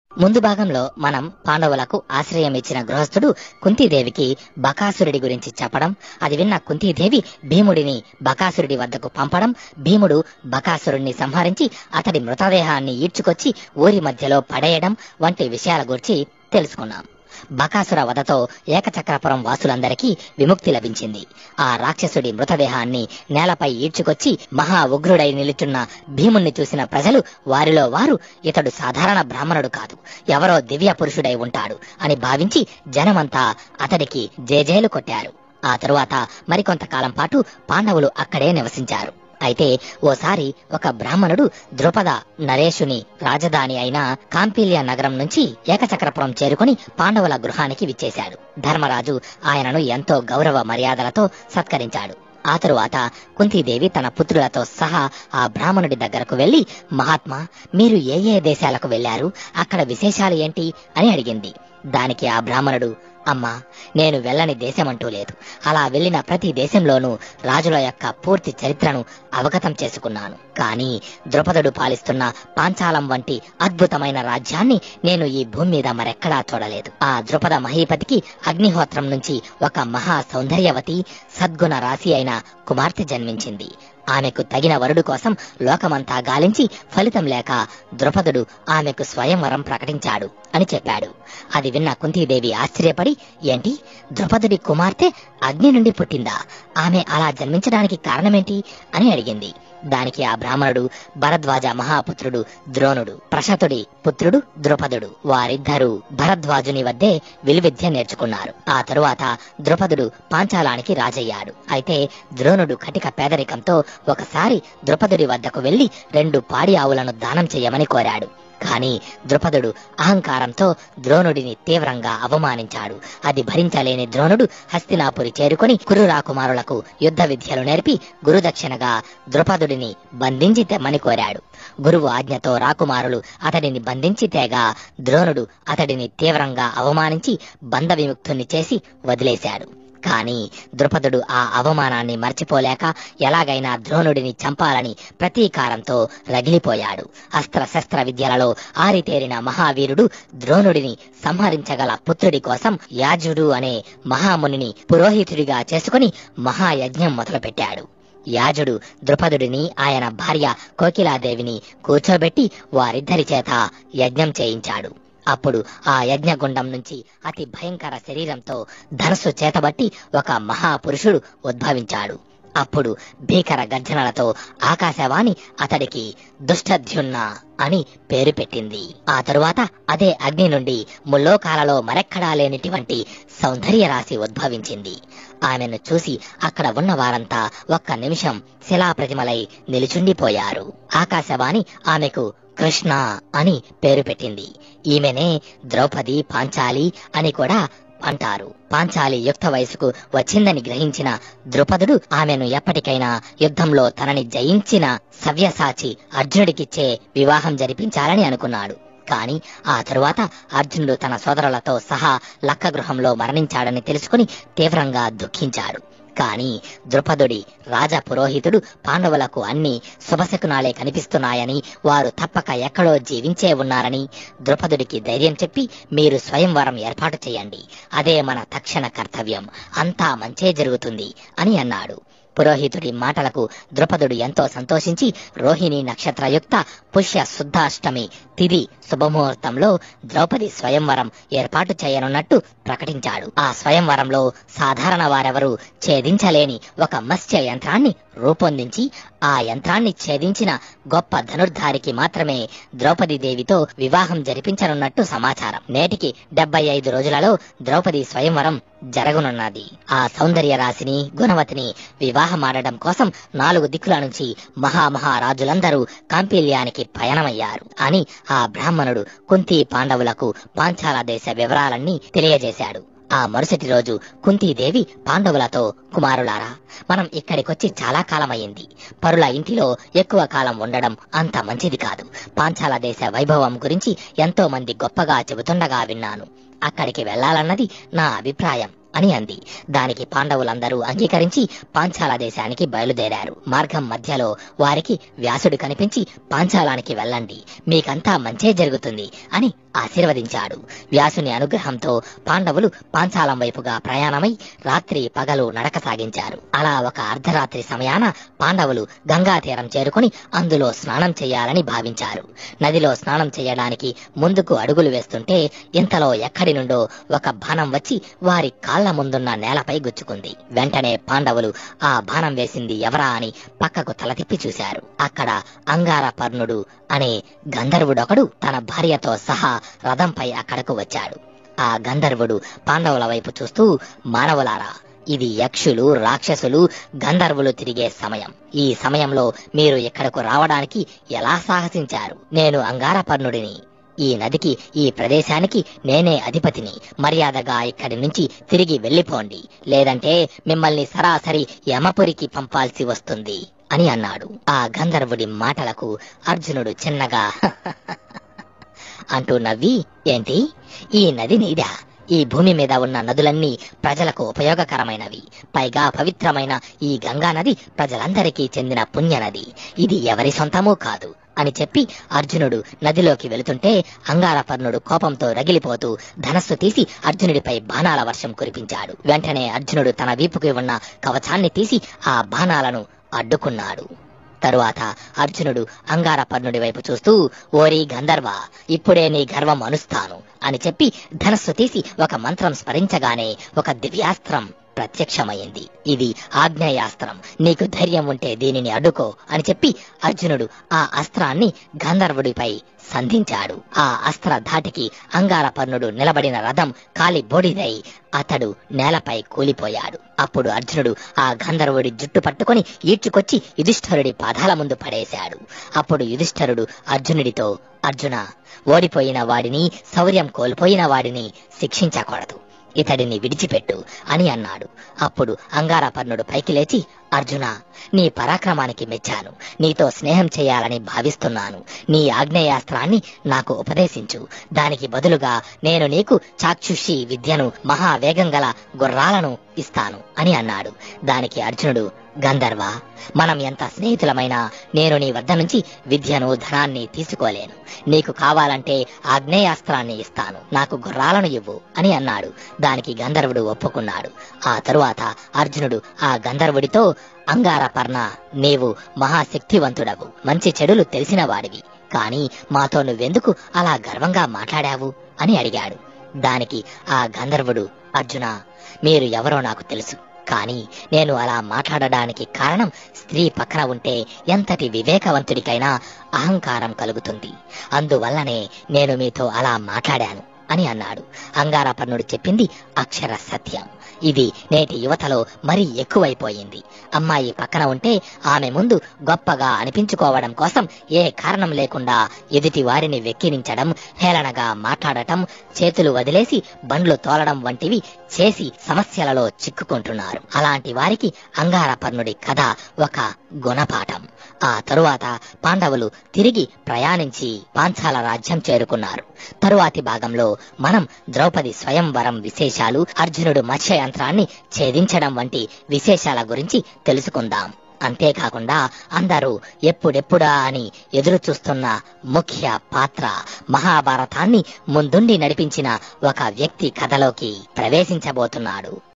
ముందు భాగంలో మనం పాండవులకు ఆశ్రయం ఇచ్చిన గృహస్థుడు కుంతీదేవికి బకాసురుడి గురించి చెప్పడం, అది విన్న కుంతీదేవి భీముడిని బకాసురుడి వద్దకు పంపడం, భీముడు బకాసురుణ్ణి సంహరించి అతడి మృతదేహాన్ని ఈడ్చుకొచ్చి ఊరి మధ్యలో పడేయడం వంటి విషయాల గురించి తెలుసుకున్నాం. బకాసుర వధతో ఏకచక్రపురం వాసులందరికీ విముక్తి లభించింది. ఆ రాక్షసుడి మృతదేహాన్ని నేలపై ఈడ్చుకొచ్చి మహా ఉగ్రుడై నిలుచున్న భీముణ్ణి చూసిన ప్రజలు వారిలో వారు ఇతడు సాధారణ బ్రాహ్మణుడు కాదు, ఎవరో దివ్య పురుషుడై ఉంటాడు అని భావించి జనమంతా అతడికి జేజేలు కొట్టారు. ఆ తరువాత మరికొంతకాలం పాటు పాండవులు అక్కడే నివసించారు. అయితే ఓసారి ఒక బ్రాహ్మణుడు ద్రుపద నరేషుని రాజధాని అయిన కాంపిల్య నగరం నుంచి ఏకచక్రపురం చేరుకుని పాండవుల గృహానికి విచ్చేశాడు. ధర్మరాజు ఆయనను ఎంతో గౌరవ మర్యాదలతో సత్కరించాడు. ఆ తరువాత కుంతీదేవి తన పుత్రులతో సహా ఆ బ్రాహ్మణుడి దగ్గరకు వెళ్లి, మహాత్మా, మీరు ఏ ఏ దేశాలకు వెళ్లారు, అక్కడ విశేషాలు ఏంటి అని అడిగింది. దానికి ఆ బ్రాహ్మణుడు, అమ్మా, నేను వెళ్ళని దేశమంటూ లేదు. అలా వెళ్లిన ప్రతి దేశంలోనూ రాజుల యొక్క పూర్తి చరిత్రను అవగతం చేసుకున్నాను. కానీ ద్రుపదుడు పాలిస్తున్న పాంచాలం వంటి అద్భుతమైన రాజ్యాన్ని నేను ఈ భూమి మీద మరెక్కడా చూడలేదు. ఆ ద్రుపద మహీపతికి అగ్నిహోత్రం నుంచి ఒక మహా సౌందర్యవతి సద్గుణ రాశి అయిన కుమార్తె జన్మించింది. ఆమెకు తగిన వరుడు కోసం లోకమంతా గాలించి ఫలితం లేక ద్రుపదుడు ఆమెకు స్వయంవరం ప్రకటించాడు అని చెప్పాడు. అది విన్న కుంతీదేవి ఆశ్చర్యపడి, ఏంటి, ద్రుపదుడి కుమార్తె అగ్ని నుండి పుట్టిందా? ఆమె అలా జన్మించడానికి కారణమేంటి అని అడిగింది. దానికి ఆ బ్రాహ్మణుడు భరద్వాజ మహాపుత్రుడు ద్రోణుడు, ప్రశతుడి పుత్రుడు ద్రుపదుడు, వారిద్దరూ భరద్వాజుని వద్దే విలువిద్య నేర్చుకున్నారు. ఆ తరువాత ద్రుపదుడు పాంచాలానికి రాజయ్యాడు. అయితే ద్రోణుడు కటిక పేదరికంతో ఒకసారి ద్రుపదుడి వద్దకు వెళ్లి 2 పాడి ఆవులను దానం చెయ్యమని కోరాడు. కానీ ద్రుపదుడు అహంకారంతో ద్రోణుడిని తీవ్రంగా అవమానించాడు. అది భరించలేని ద్రోణుడు హస్తినాపురి చేరుకొని కురు రాకుమారులకు యుద్ధ విద్యలు నేర్పి గురుదక్షిణగా ద్రుపదుడిని బంధించి తెమ్మని కోరాడు. గురువు ఆజ్ఞతో రాకుమారులు అతడిని బంధించి తేగా ద్రోణుడు అతడిని తీవ్రంగా అవమానించి బంధ విముక్తుణ్ణి చేసి వదిలేశాడు. కానీ ద్రుపదుడు ఆ అవమానాన్ని మర్చిపోలేక ఎలాగైనా ద్రోణుడిని చంపాలని ప్రతీకారంతో రగిలిపోయాడు. అస్త్ర శస్త్ర విద్యలలో ఆరితేరిన మహావీరుడు ద్రోణుడిని సంహరించగల పుత్రుడి కోసం యాజుడు అనే మహామునిని పురోహితుడిగా చేసుకుని మహాయజ్ఞం మొదలుపెట్టాడు. యాజుడు ద్రుపదుడిని ఆయన భార్య కోకిలాదేవిని కూర్చోబెట్టి వారిద్దరి చేత యజ్ఞం చేయించాడు. అప్పుడు ఆ యజ్ఞగుండం నుంచి అతి భయంకర శరీరంతో ధనస్సు చేతబట్టి ఒక మహాపురుషుడు ఉద్భవించాడు. అప్పుడు భీకర గర్జనలతో ఆకాశవాణి అతడికి దుష్టధ్యుమ్న అని పేరు పెట్టింది. ఆ తరువాత అదే అగ్ని నుండి ముల్లోకాలలో మరెక్కడా లేనిటువంటి సౌందర్య రాశి ఉద్భవించింది. ఆమెను చూసి అక్కడ ఉన్న వారంతా ఒక్క నిమిషం శిలాప్రతిమలై నిలుచుండిపోయారు. ఆకాశవాణి ఆమెకు కృష్ణ అని పేరు పెట్టింది. ఈమెనే ద్రౌపది పాంచాలి అని కూడా అంటారు. పాంచాలి యుక్త వయసుకు వచ్చిందని గ్రహించిన ద్రుపదుడు ఆమెను ఎప్పటికైనా యుద్ధంలో తనని జయించిన సవ్యసాచి అర్జునుడికిచ్చే వివాహం జరిపించాలని అనుకున్నాడు. కాని ఆ తరువాత అర్జునుడు తన సోదరులతో సహా లక్కగృహంలో మరణించాడని తెలుసుకుని తీవ్రంగా దుఃఖించాడు. కాని ద్రుపదుడి రాజ పురోహితుడు పాండవులకు అన్ని శుభశకునాలే కనిపిస్తున్నాయని, వారు తప్పక ఎక్కడో జీవించే ఉన్నారని ద్రుపదుడికి ధైర్యం చెప్పి, మీరు స్వయంవరం ఏర్పాటు చేయండి, అదే మన తక్షణ కర్తవ్యం, అంతా మంచే జరుగుతుంది అని అన్నాడు. పురోహితుడి మాటలకు ద్రుపదుడు ఎంతో సంతోషించి రోహిణి నక్షత్రయుక్త పుష్య శుద్ధాష్టమి తిథి శుభముహూర్తంలో ద్రౌపది స్వయంవరం ఏర్పాటు చేయనున్నట్టు ప్రకటించాడు. ఆ స్వయంవరంలో సాధారణ వారెవరూ ఛేదించలేని ఒక మత్స్య యంత్రాన్ని రూపొందించి ఆ యంత్రాన్ని ఛేదించిన గొప్ప ధనుర్ధారికి మాత్రమే ద్రౌపది దేవితో వివాహం జరిపించనున్నట్టు సమాచారం. నేటికి 75 రోజులలో ద్రౌపది స్వయంవరం జరగనున్నది. ఆ సౌందర్య రాశిని గుణవతిని వివాహమాడడం కోసం 4 దిక్కుల నుంచి మహారాజులందరూ కాంపిల్యానికి పయనమయ్యారు అని ఆ బ్రాహ్మణుడు కుంతి పాండవులకు పాంచాల దేశ వివరాలన్నీ తెలియజేశాడు. ఆ మరుసటి రోజు కుంతీదేవి పాండవులతో, కుమారులారా, మనం ఇక్కడికొచ్చి చాలా కాలమయ్యింది. పరుల ఇంటిలో ఎక్కువ కాలం ఉండడం అంత మంచిది కాదు. పాంచాల దేశ వైభవం గురించి ఎంతో మంది గొప్పగా చెబుతుండగా విన్నాను. అక్కడికి వెళ్లాలన్నది నా అభిప్రాయం అని అంది. దానికి పాండవులందరూ అంగీకరించి పాంచాల దేశానికి బయలుదేరారు. మార్గం మధ్యలో వారికి వ్యాసుడు కనిపించి, పాంచాలానికి వెళ్ళండి, మీకంతా మంచే జరుగుతుంది అని ఆశీర్వదించాడు. వ్యాసుని అనుగ్రహంతో పాండవులు పాంచాలం వైపుగా ప్రయాణమై రాత్రి పగలు నడక సాగించారు. అలా ఒక అర్ధరాత్రి సమయాన పాండవులు గంగా తీరం చేరుకుని అందులో స్నానం చేయాలని భావించారు. నదిలో స్నానం చేయడానికి ముందుకు అడుగులు వేస్తుంటే ఇంతలో ఎక్కడి నుండో ఒక బాణం వచ్చి వారి కాళ్ల ముందున్న నేలపై గుచ్చుకుంది. వెంటనే పాండవులు ఆ బాణం వేసింది ఎవరా అని పక్కకు తల తిప్పి చూశారు. అక్కడ అంగారపర్ణుడు అనే గంధర్వుడొకడు తన భార్యతో సహా రథంపై అక్కడకు వచ్చాడు. ఆ గంధర్వుడు పాండవుల వైపు చూస్తూ, మానవులారా, ఇది యక్షులు, రాక్షసులు, గంధర్వులు తిరిగే సమయం. ఈ సమయంలో మీరు ఇక్కడకు రావడానికి ఎలా సాహసించారు? నేను అంగారపర్ణుడిని. ఈ నదికి, ఈ ప్రదేశానికి నేనే అధిపతిని. మర్యాదగా ఇక్కడి నుంచి తిరిగి వెళ్ళిపోండి, లేదంటే మిమ్మల్ని సరాసరి యమపురికి పంపాల్సి వస్తుంది అని అన్నాడు. ఆ గంధర్వుడి మాటలకు అర్జునుడు చిన్నగా అంటూ నవ్వి, ఏంటి, ఈ నది నీదా? ఈ భూమి మీద ఉన్న నదులన్నీ ప్రజలకు ఉపయోగకరమైనవి. పైగా పవిత్రమైన ఈ గంగా నది ప్రజలందరికీ చెందిన పుణ్యనది. ఇది ఎవరి సొంతమూ కాదు అని చెప్పి అర్జునుడు నదిలోకి వెళుతుంటే అంగారపర్ణుడు కోపంతో రగిలిపోతూ ధనస్సు తీసి అర్జునుడిపై బాణాల వర్షం కురిపించాడు. వెంటనే అర్జునుడు తన వీపుకి ఉన్న కవచాన్ని తీసి ఆ బాణాలను అడ్డుకున్నాడు. తరువాత అర్జునుడు అంగారపర్ణుడి వైపు చూస్తూ, ఓరి గంధర్వ, ఇప్పుడే నీ గర్వం అనుస్తాను అని చెప్పి ధనస్సు తీసి ఒక మంత్రం స్మరించగానే ఒక దివ్యాస్త్రం ప్రత్యక్షమైంది. ఇది ఆగ్నేయాస్త్రం. నీకు ధైర్యం ఉంటే దీనిని అడ్డుకో అని చెప్పి అర్జునుడు ఆ అస్త్రాన్ని గంధర్వుడిపై సంధించాడు. ఆ అస్త్ర ధాటికి అంగారపర్ణుడు నిలబడిన రథం కాలి బోడిదై అతడు నేలపై కూలిపోయాడు. అప్పుడు అర్జునుడు ఆ గంధర్వుడి జుట్టు పట్టుకొని ఈడ్చుకొచ్చి యుధిష్ఠరుడి పాదాల ముందు పడేశాడు. అప్పుడు యుధిష్ఠరుడు అర్జునుడితో, అర్జున, ఓడిపోయిన వాడిని, శౌర్యం కోల్పోయిన వాడిని శిక్షించకూడదు, ఇతడిని విడిచిపెట్టు అని అన్నాడు. అప్పుడు అంగారపర్ణుడు పైకి లేచి, అర్జున, నీ పరాక్రమానికి మెచ్చాను. నీతో స్నేహం చేయాలని భావిస్తున్నాను. నీ ఆగ్నేయాస్త్రాన్ని నాకు ఉపదేశించు. దానికి బదులుగా నేను నీకు చాక్షుషి విద్యను, మహావేగం గల గుర్రాలను ఇస్తాను అని అన్నాడు. దానికి అర్జునుడు, గంధర్వ, మనం ఎంత స్నేహితులమైనా నేను నీ వద్ద నుంచి విద్యను, ధనాన్ని తీసుకోలేను. నీకు కావాలంటే ఆగ్నేయాస్త్రాన్ని ఇస్తాను, నాకు గుర్రాలను ఇవ్వు అని అన్నాడు. దానికి గంధర్వుడు ఒప్పుకున్నాడు. ఆ తరువాత అర్జునుడు ఆ గంధర్వుడితో, అంగారపర్ణ, నీవు మహాశక్తివంతుడవు, మంచి చెడులు తెలిసిన వాడివి, కాని మాతో నువ్వెందుకు అలా గర్వంగా మాట్లాడావు అని అడిగాడు. దానికి ఆ గంధర్వుడు, అర్జున, మీరు ఎవరో నాకు తెలుసు, కానీ నేను అలా మాట్లాడడానికి కారణం స్త్రీ పక్కన ఉంటే ఎంతటి వివేకవంతుడికైనా అహంకారం కలుగుతుంది. అందువల్లనే నేను మీతో అలా మాట్లాడాను అని అన్నాడు. అంగారపర్ణుడు చెప్పింది అక్షర సత్యం. ఇది నేటి యువతలో మరీ ఎక్కువైపోయింది. అమ్మాయి పక్కన ఉంటే ఆమె ముందు గొప్పగా అనిపించుకోవడం కోసం ఏ కారణం లేకుండా ఎదుటి వారిని వెక్కిరించడం, హేళనగా మాట్లాడటం, చేతులు వదిలేసి బండ్లు తోలడం వంటివి చేసి సమస్యలలో చిక్కుకుంటున్నారు. అలాంటి వారికి అంగారపర్ణుడి కథ ఒక గుణపాఠం. ఆ తరువాత పాండవులు తిరిగి ప్రయాణించి పాంచాల రాజ్యం చేరుకున్నారు. తరువాతి భాగంలో మనం ద్రౌపది స్వయంవరం విశేషాలు, అర్జునుడు మత్స్యయంత్రాన్ని ఛేదించడం వంటి విశేషాల గురించి తెలుసుకుందాం. అంతేకాకుండా అందరూ ఎప్పుడెప్పుడా అని ఎదురు చూస్తున్న ముఖ్య పాత్ర, మహాభారతాన్ని ముందుండి నడిపించిన ఒక వ్యక్తి కథలోకి ప్రవేశించబోతున్నాడు.